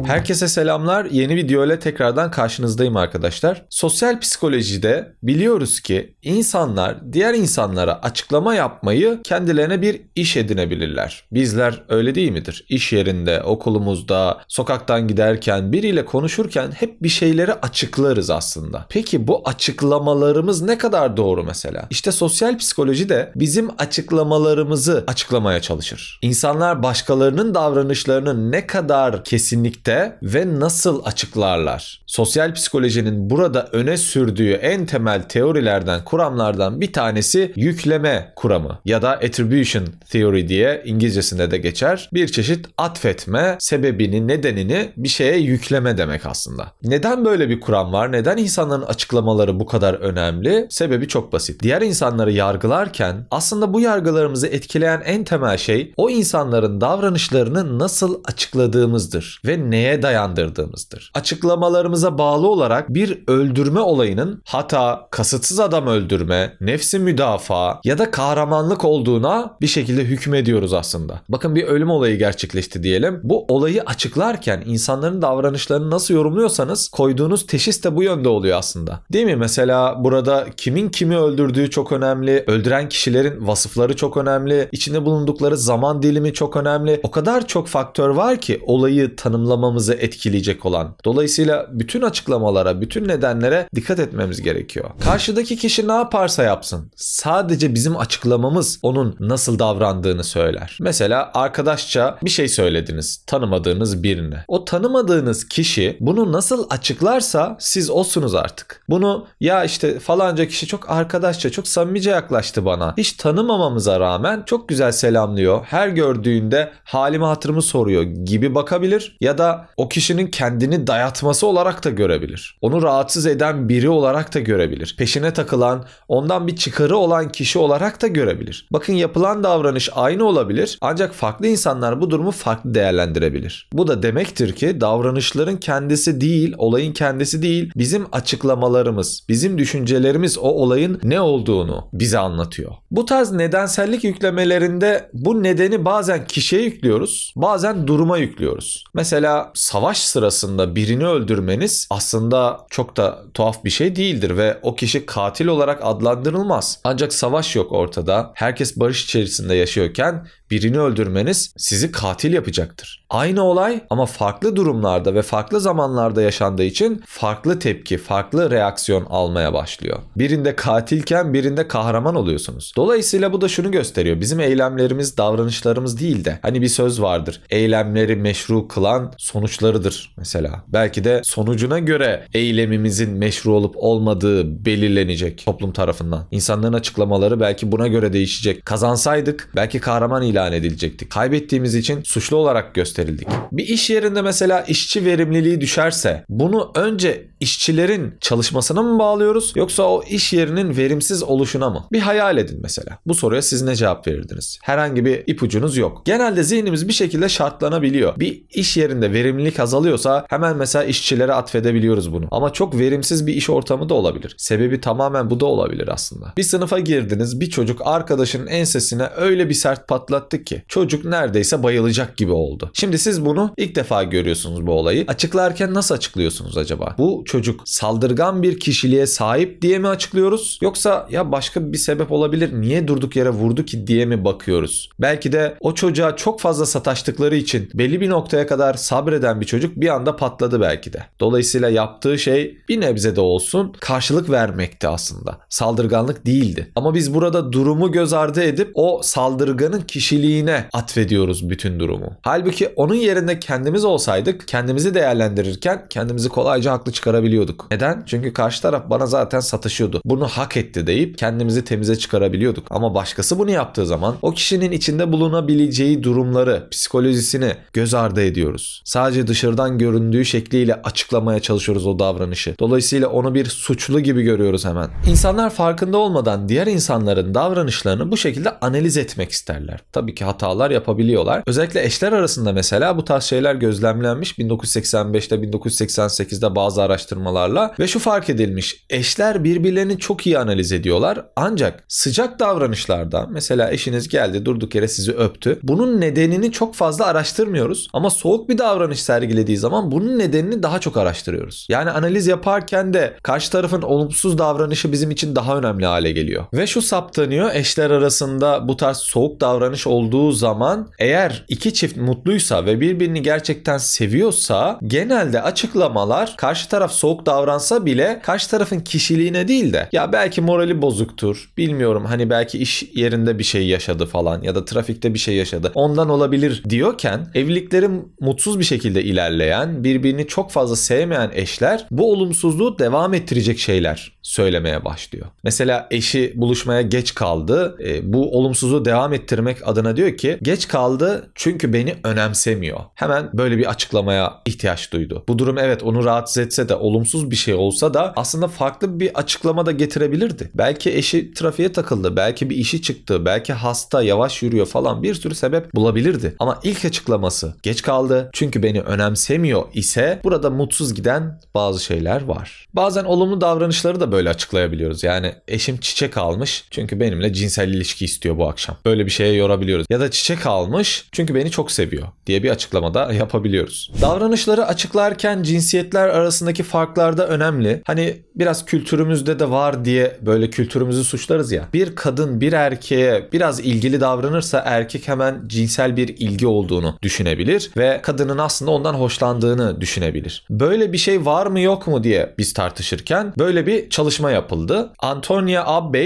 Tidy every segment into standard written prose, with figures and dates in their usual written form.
Herkese selamlar. Yeni video ile tekrardan karşınızdayım arkadaşlar. Sosyal psikolojide biliyoruz ki insanlar diğer insanlara açıklama yapmayı kendilerine bir iş edinebilirler. Bizler öyle değil midir? İş yerinde, okulumuzda, sokaktan giderken, biriyle konuşurken hep bir şeyleri açıklarız aslında. Peki bu açıklamalarımız ne kadar doğru mesela? İşte sosyal psikoloji de bizim açıklamalarımızı açıklamaya çalışır. İnsanlar başkalarının davranışlarını ne kadar kesinlikle ve nasıl açıklarlar? Sosyal psikolojinin burada öne sürdüğü en temel teorilerden, kuramlardan bir tanesi yükleme kuramı ya da attribution theory diye İngilizcesinde de geçer. Bir çeşit atfetme, sebebini, nedenini bir şeye yükleme demek aslında. Neden böyle bir kuram var? Neden insanların açıklamaları bu kadar önemli? Sebebi çok basit. Diğer insanları yargılarken aslında bu yargılarımızı etkileyen en temel şey o insanların davranışlarını nasıl açıkladığımızdır ve neye dayandırdığımızdır. Açıklamalarımıza bağlı olarak bir öldürme olayının hata, kasıtsız adam öldürme, nefsi müdafaa ya da kahramanlık olduğuna bir şekilde hükmediyoruz aslında. Bakın bir ölüm olayı gerçekleşti diyelim. Bu olayı açıklarken insanların davranışlarını nasıl yorumluyorsanız koyduğunuz teşhis de bu yönde oluyor aslında. Değil mi? Mesela burada kimin kimi öldürdüğü çok önemli. Öldüren kişilerin vasıfları çok önemli. İçinde bulundukları zaman dilimi çok önemli. O kadar çok faktör var ki olayı tanımlamamızı etkileyecek olan. Dolayısıyla bütün açıklamalara, bütün nedenlere dikkat etmemiz gerekiyor. Karşıdaki kişi ne yaparsa yapsın, sadece bizim açıklamamız onun nasıl davrandığını söyler. Mesela arkadaşça bir şey söylediniz tanımadığınız birine. O tanımadığınız kişi bunu nasıl açıklarsa siz osunuz artık. Bunu ya işte falanca kişi çok arkadaşça, çok samimice yaklaştı bana. Hiç tanımamamıza rağmen çok güzel selamlıyor. Her gördüğünde halimi hatırımı soruyor gibi bakabilir. Ya da o kişinin kendini dayatması olarak da görebilir. Onu rahatsız eden biri olarak da görebilir. Peşine takılan, ondan bir çıkarı olan kişi olarak da görebilir. Bakın yapılan davranış aynı olabilir ancak farklı insanlar bu durumu farklı değerlendirebilir. Bu da demektir ki davranışların kendisi değil, olayın kendisi değil, bizim açıklamalarımız, bizim düşüncelerimiz o olayın ne olduğunu bize anlatıyor. Bu tarz nedensellik yüklemelerinde bu nedeni bazen kişiye yüklüyoruz, bazen duruma yüklüyoruz. Mesela savaş sırasında birini öldürmeniz aslında çok da tuhaf bir şey değildir ve o kişi katil olarak adlandırılmaz. Ancak savaş yok ortada. Herkes barış içerisinde yaşıyorken birini öldürmeniz sizi katil yapacaktır. Aynı olay ama farklı durumlarda ve farklı zamanlarda yaşandığı için farklı tepki, farklı reaksiyon almaya başlıyor. Birinde katilken birinde kahraman oluyorsunuz. Dolayısıyla bu da şunu gösteriyor. Bizim eylemlerimiz, davranışlarımız değil de hani bir söz vardır. Eylemleri meşru kılan sonuçlarıdır mesela. Belki de sonucuna göre eylemimizin meşru olup olmadığı belirlenecek toplum tarafından. İnsanların açıklamaları belki buna göre değişecek. Kazansaydık belki kahraman ilan edilecektik. Kaybettiğimiz için suçlu olarak gösterildik. Bir iş yerinde mesela işçi verimliliği düşerse bunu önce işçilerin çalışmasına mı bağlıyoruz yoksa o iş yerinin verimsiz oluşuna mı? Bir hayal edin mesela. Bu soruya siz ne cevap verirdiniz? Herhangi bir ipucunuz yok. Genelde zihnimiz bir şekilde şartlanabiliyor. Bir iş yerinde verimlilik azalıyorsa hemen mesela işçilere atfedebiliyoruz bunu. Ama çok verimsiz bir iş ortamı da olabilir. Sebebi tamamen bu da olabilir aslında. Bir sınıfa girdiniz, bir çocuk arkadaşının ensesine öyle bir sert patlattı ki çocuk neredeyse bayılacak gibi oldu. Şimdi siz bunu ilk defa görüyorsunuz bu olayı. Açıklarken nasıl açıklıyorsunuz acaba? Bu çocuk saldırgan bir kişiliğe sahip diye mi açıklıyoruz? Yoksa ya başka bir sebep olabilir, niye durduk yere vurdu ki diye mi bakıyoruz? Belki de o çocuğa çok fazla sataştıkları için belli bir noktaya kadar sabreden bir çocuk bir anda patladı belki de. Dolayısıyla yaptığı şey bir nebze de olsun karşılık vermekti aslında. Saldırganlık değildi. Ama biz burada durumu göz ardı edip o saldırganın kişiliğine atfediyoruz bütün durumu. Halbuki onun yerinde kendimiz olsaydık kendimizi değerlendirirken kendimizi kolayca haklı çıkarabiliyorduk. Neden? Çünkü karşı taraf bana zaten satışıyordu. Bunu hak etti deyip kendimizi temize çıkarabiliyorduk. Ama başkası bunu yaptığı zaman o kişinin içinde bulunabileceği durumları, psikolojisini göz ardı ediyoruz. Sadece dışarıdan göründüğü şekliyle açıklamaya çalışıyoruz o davranışı. Dolayısıyla onu bir suçlu gibi görüyoruz hemen. İnsanlar farkında olmadan diğer insanların davranışlarını bu şekilde analiz etmek isterler. Tabii tabii ki hatalar yapabiliyorlar. Özellikle eşler arasında mesela bu tarz şeyler gözlemlenmiş 1985'te 1988'de bazı araştırmalarla ve şu fark edilmiş: eşler birbirlerini çok iyi analiz ediyorlar ancak sıcak davranışlarda, mesela eşiniz geldi durduk yere sizi öptü, bunun nedenini çok fazla araştırmıyoruz ama soğuk bir davranış sergilediği zaman bunun nedenini daha çok araştırıyoruz. Yani analiz yaparken de karşı tarafın olumsuz davranışı bizim için daha önemli hale geliyor. Ve şu saptanıyor: eşler arasında bu tarz soğuk davranış olduğu zaman eğer iki çift mutluysa ve birbirini gerçekten seviyorsa genelde açıklamalar karşı taraf soğuk davransa bile karşı tarafın kişiliğine değil de ya belki morali bozuktur, bilmiyorum, hani belki iş yerinde bir şey yaşadı falan ya da trafikte bir şey yaşadı, ondan olabilir diyorken evlilikleri mutsuz bir şekilde ilerleyen, birbirini çok fazla sevmeyen eşler bu olumsuzluğu devam ettirecek şeyler söylemeye başlıyor. Mesela eşi buluşmaya geç kaldı. Bu olumsuzluğu devam ettirmek adına diyor ki geç kaldı çünkü beni önemsemiyor. Hemen böyle bir açıklamaya ihtiyaç duydu. Bu durum evet onu rahatsız etse de, olumsuz bir şey olsa da aslında farklı bir açıklama da getirebilirdi. Belki eşi trafiğe takıldı, belki bir işi çıktı, belki hasta, yavaş yürüyor falan, bir sürü sebep bulabilirdi. Ama ilk açıklaması geç kaldı çünkü beni önemsemiyor ise burada mutsuz giden bazı şeyler var. Bazen olumlu davranışları da böyle açıklayabiliyoruz. Yani eşim çiçek almış çünkü benimle cinsel ilişki istiyor bu akşam. Böyle bir şeye yorabiliyoruz. Ya da çiçek almış çünkü beni çok seviyor diye bir açıklama da yapabiliyoruz. Davranışları açıklarken cinsiyetler arasındaki farklar da önemli. Hani biraz kültürümüzde de var diye böyle kültürümüzü suçlarız ya. Bir kadın bir erkeğe biraz ilgili davranırsa erkek hemen cinsel bir ilgi olduğunu düşünebilir ve kadının aslında ondan hoşlandığını düşünebilir. Böyle bir şey var mı yok mu diye biz tartışırken böyle bir çalışma yapıldı. Antonia Abbey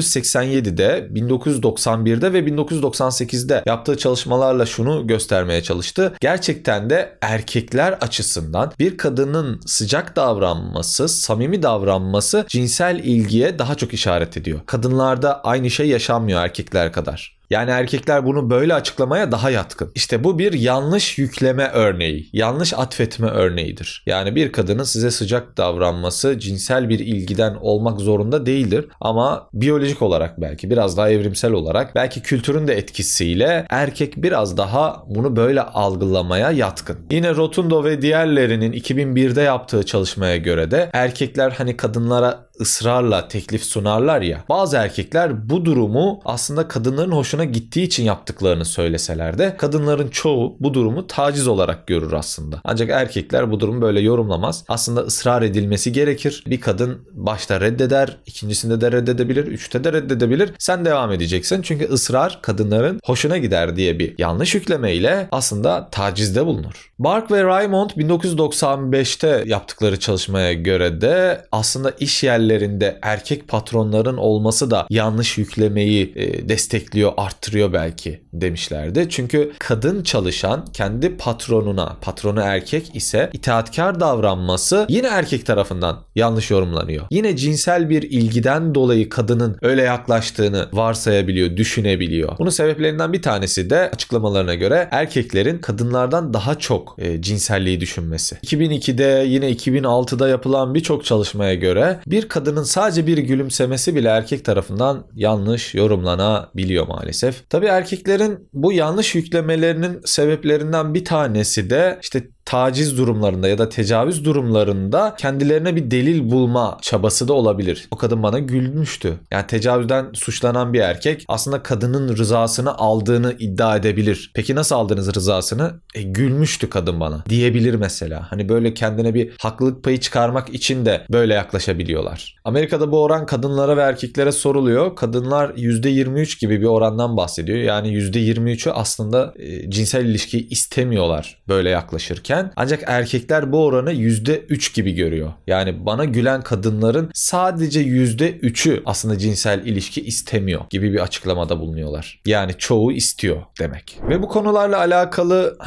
1987'de, 1991'de ve 1998'de yaptığı çalışmalarla şunu göstermeye çalıştı: gerçekten de erkekler açısından bir kadının sıcak davranması, samimi davranması cinsel ilgiye daha çok işaret ediyor. Kadınlarda aynı şey yaşanmıyor erkekler kadar. Yani erkekler bunu böyle açıklamaya daha yatkın. İşte bu bir yanlış yükleme örneği, yanlış atfetme örneğidir. Yani bir kadının size sıcak davranması cinsel bir ilgiden olmak zorunda değildir. Ama biyolojik olarak, belki biraz daha evrimsel olarak, belki kültürün de etkisiyle erkek biraz daha bunu böyle algılamaya yatkın. Yine Rotundo ve diğerlerinin 2001'de yaptığı çalışmaya göre de erkekler hani kadınlara ısrarla teklif sunarlar ya, bazı erkekler bu durumu aslında kadınların hoşuna gittiği için yaptıklarını söyleseler de kadınların çoğu bu durumu taciz olarak görür aslında. Ancak erkekler bu durumu böyle yorumlamaz. Aslında ısrar edilmesi gerekir. Bir kadın başta reddeder, ikincisinde de reddedebilir, üçte de reddedebilir. Sen devam edeceksin çünkü ısrar kadınların hoşuna gider diye bir yanlış yüklemeyle aslında tacizde bulunur. Bark ve Raymond 1995'te yaptıkları çalışmaya göre de aslında iş yerlerinde erkek patronların olması da yanlış yüklemeyi destekliyor, arttırıyor belki demişlerdi. Çünkü kadın çalışan kendi patronuna, patronu erkek ise itaatkar davranması yine erkek tarafından yanlış yorumlanıyor. Yine cinsel bir ilgiden dolayı kadının öyle yaklaştığını varsayabiliyor, düşünebiliyor. Bunun sebeplerinden bir tanesi de açıklamalarına göre erkeklerin kadınlardan daha çok cinselliği düşünmesi. 2002'de yine 2006'da yapılan birçok çalışmaya göre bir kadının sadece bir gülümsemesi bile erkek tarafından yanlış yorumlanabiliyor maalesef. Tabii erkeklerin bu yanlış yüklemelerinin sebeplerinden bir tanesi de işte taciz durumlarında ya da tecavüz durumlarında kendilerine bir delil bulma çabası da olabilir. O kadın bana gülmüştü. Yani tecavüzden suçlanan bir erkek aslında kadının rızasını aldığını iddia edebilir. Peki nasıl aldınız rızasını? Gülmüştü kadın bana diyebilir mesela. Hani böyle kendine bir haklılık payı çıkarmak için de böyle yaklaşabiliyorlar. Amerika'da bu oran kadınlara ve erkeklere soruluyor. Kadınlar %23 gibi bir orandan bahsediyor. Yani %23'ü aslında cinsel ilişkiyi istemiyorlar böyle yaklaşırken. Ancak erkekler bu oranı %3 gibi görüyor. Yani bana gülen kadınların sadece %3'ü aslında cinsel ilişki istemiyor gibi bir açıklamada bulunuyorlar. Yani çoğu istiyor demek. Ve bu konularla alakalı hani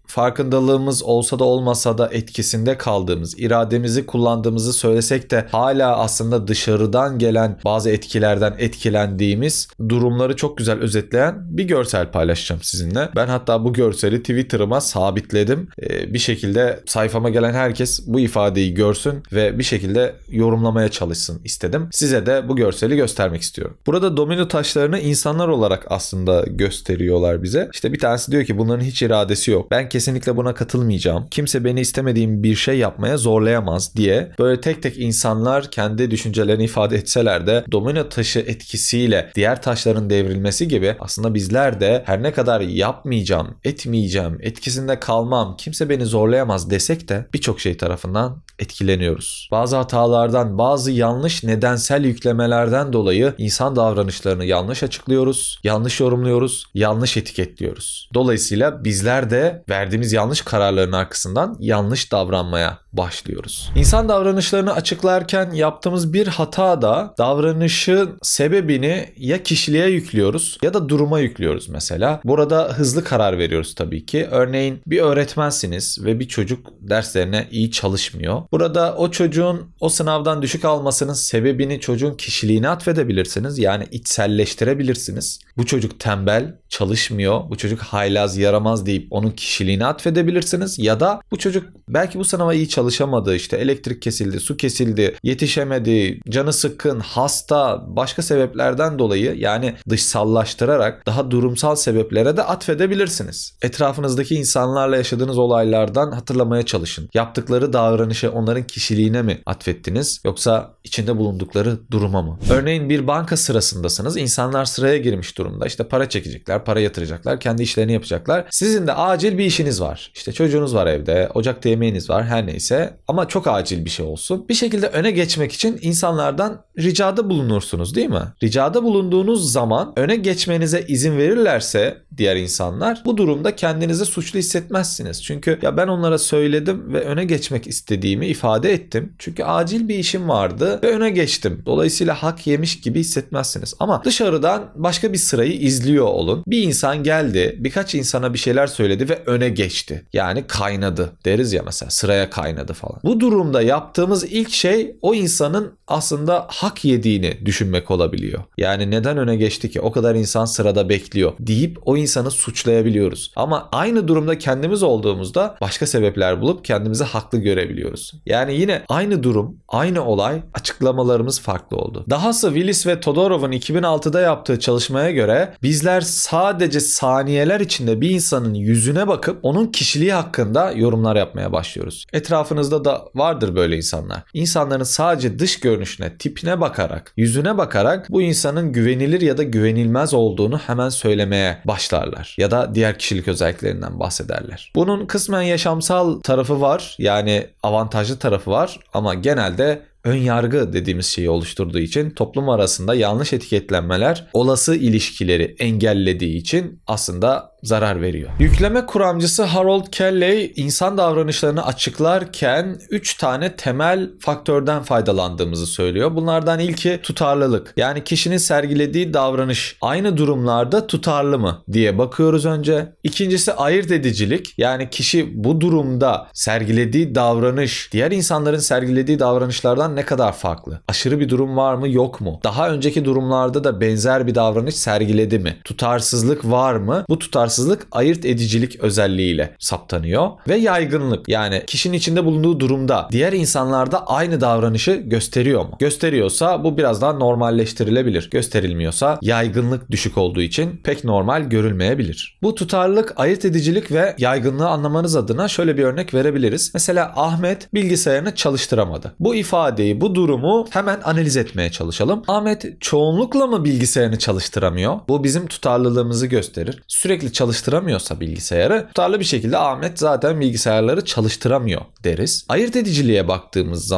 farkındalığımız olsa da olmasa da etkisinde kaldığımız, irademizi kullandığımızı söylesek de hala aslında dışarıdan gelen bazı etkilerden etkilendiğimiz durumları çok güzel özetleyen bir görsel paylaşacağım sizinle. Ben hatta bu görseli Twitter'ıma sabitledim. Bir şekilde sayfama gelen herkes bu ifadeyi görsün ve bir şekilde yorumlamaya çalışsın istedim. Size de bu görseli göstermek istiyorum. Burada domino taşlarını insanlar olarak aslında gösteriyorlar bize. İşte bir tanesi diyor ki bunların hiç iradesi yok. Ben kesinlikle buna katılmayacağım. Kimse beni istemediğim bir şey yapmaya zorlayamaz diye böyle tek tek insanlar kendi düşüncelerini ifade etseler de domino taşı etkisiyle diğer taşların devrilmesi gibi aslında bizler de her ne kadar yapmayacağım, etmeyeceğim, etkisinde kalmam, kimse beni zorlayamaz desek de birçok şey tarafından etkileniyoruz. Bazı hatalardan, bazı yanlış nedensel yüklemelerden dolayı insan davranışlarını yanlış açıklıyoruz, yanlış yorumluyoruz, yanlış etiketliyoruz. Dolayısıyla bizler de verdiğimiz yanlış kararların arkasından yanlış davranmaya başlıyoruz. İnsan davranışlarını açıklarken yaptığımız bir hata da davranışın sebebini ya kişiliğe yüklüyoruz ya da duruma yüklüyoruz mesela. Burada hızlı karar veriyoruz tabii ki. Örneğin bir öğretmensiniz ve bir çocuk derslerine iyi çalışmıyor. Burada o çocuğun o sınavdan düşük almasının sebebini çocuğun kişiliğine atfedebilirsiniz. Yani içselleştirebilirsiniz. Bu çocuk tembel, çalışmıyor, bu çocuk haylaz, yaramaz deyip onun kişiliğine atfedebilirsiniz. Ya da bu çocuk belki bu sınava iyi çalışamadı, işte elektrik kesildi, su kesildi, yetişemedi, canı sıkkın, hasta, başka sebeplerden dolayı yani dışsallaştırarak daha durumsal sebeplere de atfedebilirsiniz. Etrafınızdaki insanlarla yaşadığınız olaylardan hatırlamaya çalışın. Yaptıkları davranışı onların kişiliğine mi atfettiniz yoksa içinde bulundukları duruma mı? Örneğin bir banka sırasındasınız. İnsanlar sıraya girmiş durumda. İşte para çekecekler, para yatıracaklar, kendi işlerini yapacaklar. Sizin de acil bir işiniz var. İşte çocuğunuz var evde, ocakta yemeğiniz var, her neyse. Ama çok acil bir şey olsun. Bir şekilde öne geçmek için insanlardan ricada bulunursunuz, değil mi? Ricada bulunduğunuz zaman öne geçmenize izin verirlerse diğer insanlar, bu durumda kendinizi suçlu hissetmezsiniz. Çünkü ya ben onlara söyledim ve öne geçmek istediğimi ifade ettim. Çünkü acil bir işim vardı ve öne geçtim. Dolayısıyla hak yemiş gibi hissetmezsiniz. Ama dışarıdan başka bir sırayı izliyor olun. Bir insan geldi, birkaç insana bir şeyler söyledi ve öne geçti. Yani kaynadı deriz ya mesela, sıraya kaynadı falan. Bu durumda yaptığımız ilk şey o insanın aslında hak yediğini düşünmek olabiliyor. Yani neden öne geçti ki? O kadar insan sırada bekliyor deyip o insanı suçlayabiliyoruz. Ama aynı durumda kendimiz olduğumuzda başka sebepler bulup kendimizi haklı görebiliyoruz. Yani yine aynı durum, aynı olay, açıklamalarımız farklı oldu. Dahası Willis ve Todorov'un 2006'da yaptığı çalışmaya göre bizler sadece saniyeler içinde bir insanın yüzüne bakıp onun kişiliği hakkında yorumlar yapmaya başlıyoruz. Etrafınızda da vardır böyle insanlar. İnsanların sadece dış görünüşüne, tipine bakarak, yüzüne bakarak bu insanın güvenilir ya da güvenilmez olduğunu hemen söylemeye başlarlar. Ya da diğer kişilik özelliklerinden bahsederler. Bunun kısmen yaşamsal tarafı var. Yani avantajlı tarafı var ama genelde ön yargı dediğimiz şeyi oluşturduğu için toplum arasında yanlış etiketlenmeler olası ilişkileri engellediği için aslında zarar veriyor. Yükleme kuramcısı Harold Kelley insan davranışlarını açıklarken 3 tane temel faktörden faydalandığımızı söylüyor. Bunlardan ilki tutarlılık. Yani kişinin sergilediği davranış aynı durumlarda tutarlı mı diye bakıyoruz önce. İkincisi ayırt edicilik. Yani kişi bu durumda sergilediği davranış diğer insanların sergilediği davranışlardan ne kadar farklı? Aşırı bir durum var mı, yok mu? Daha önceki durumlarda da benzer bir davranış sergiledi mi? Tutarsızlık var mı? Bu tutarsızlık ayırt edicilik özelliğiyle saptanıyor. Ve yaygınlık. Yani kişinin içinde bulunduğu durumda diğer insanlarda aynı davranışı gösteriyor mu? Gösteriyorsa bu biraz daha normalleştirilebilir. Gösterilmiyorsa yaygınlık düşük olduğu için pek normal görülmeyebilir. Bu tutarlılık, ayırt edicilik ve yaygınlığı anlamanız adına şöyle bir örnek verebiliriz. Mesela Ahmet bilgisayarını çalıştıramadı. Bu ifadeyi, bu durumu hemen analiz etmeye çalışalım. Ahmet çoğunlukla mı bilgisayarını çalıştıramıyor? Bu bizim tutarlılığımızı gösterir. Sürekli çalıştıramıyorsa bilgisayarı, tutarlı bir şekilde Ahmet zaten bilgisayarları çalıştıramıyor deriz. Ayırt ediciliğe baktığımız zaman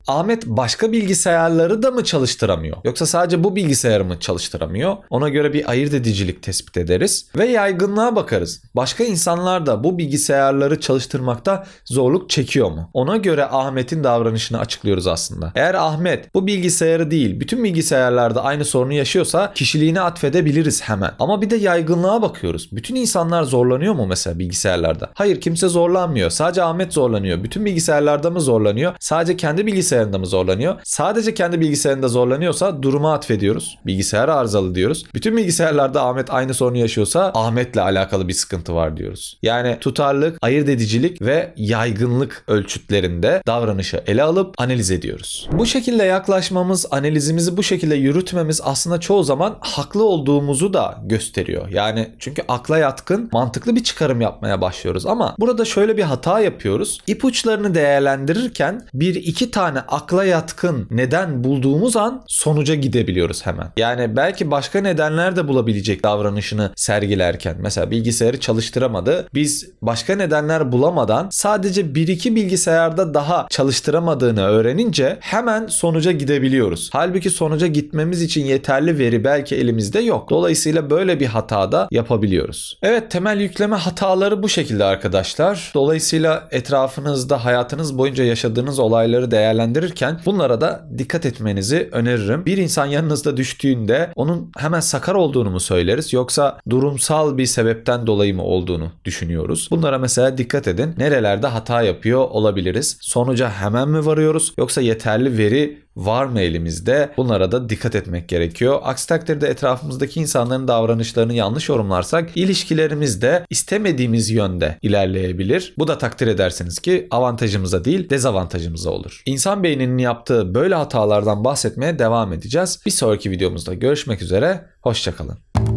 Ahmet başka bilgisayarları da mı çalıştıramıyor? Yoksa sadece bu bilgisayarı mı çalıştıramıyor? Ona göre bir ayırt edicilik tespit ederiz. Ve yaygınlığa bakarız. Başka insanlar da bu bilgisayarları çalıştırmakta zorluk çekiyor mu? Ona göre Ahmet'in davranışını açıklıyoruz aslında. Eğer Ahmet bu bilgisayarı değil, bütün bilgisayarlarda aynı sorunu yaşıyorsa kişiliğine atfedebiliriz hemen. Ama bir de yaygınlığa bakıyoruz. Bütün insanlar zorlanıyor mu mesela bilgisayarlarda? Hayır, kimse zorlanmıyor. Sadece Ahmet zorlanıyor. Bütün bilgisayarlarda mı zorlanıyor? Sadece kendi bilgisayarında mı zorlanıyor? Sadece kendi bilgisayarında zorlanıyorsa duruma atfediyoruz. Bilgisayar arızalı diyoruz. Bütün bilgisayarlarda Ahmet aynı sorunu yaşıyorsa Ahmet'le alakalı bir sıkıntı var diyoruz. Yani tutarlılık, ayırt edicilik ve yaygınlık ölçütlerinde davranışı ele alıp analiz ediyoruz. Bu şekilde yaklaşmamız, analizimizi bu şekilde yürütmemiz aslında çoğu zaman haklı olduğumuzu da gösteriyor. Yani çünkü akla yatkın, mantıklı bir çıkarım yapmaya başlıyoruz ama burada şöyle bir hata yapıyoruz. İpuçlarını değerlendirirken bir iki tane akla yatkın neden bulduğumuz an sonuca gidebiliyoruz hemen. Yani belki başka nedenler de bulabilecek davranışını sergilerken. Mesela bilgisayarı çalıştıramadı. Biz başka nedenler bulamadan sadece bir iki bilgisayarda daha çalıştıramadığını öğrenince hemen sonuca gidebiliyoruz. Halbuki sonuca gitmemiz için yeterli veri belki elimizde yok. Dolayısıyla böyle bir hata da yapabiliyoruz. Evet, temel yükleme hataları bu şekilde arkadaşlar. Dolayısıyla etrafınızda hayatınız boyunca yaşadığınız olayları değerlendirirken bunlara da dikkat etmenizi öneririm. Bir insan yanınızda düştüğünde onun hemen sakar olduğunu mu söyleriz yoksa durumsal bir sebepten dolayı mı olduğunu düşünüyoruz. Bunlara mesela dikkat edin. Nerelerde hata yapıyor olabiliriz? Sonuca hemen mi varıyoruz yoksa yeterli veri var mı elimizde? Bunlara da dikkat etmek gerekiyor. Aksi takdirde etrafımızdaki insanların davranışlarını yanlış yorumlarsak ilişkilerimiz de istemediğimiz yönde ilerleyebilir. Bu da takdir edersiniz ki avantajımıza değil dezavantajımıza olur. İnsan beyninin yaptığı böyle hatalardan bahsetmeye devam edeceğiz. Bir sonraki videomuzda görüşmek üzere. Hoşça kalın.